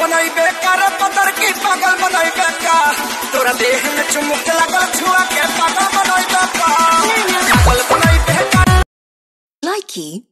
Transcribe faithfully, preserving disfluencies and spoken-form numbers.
बनाई बेकार पतर की पागल बनाई बेकार तोरा देह में चुमुक लगल छुआ के पागल बनाई बेकार पागल बनाई बेकार Likey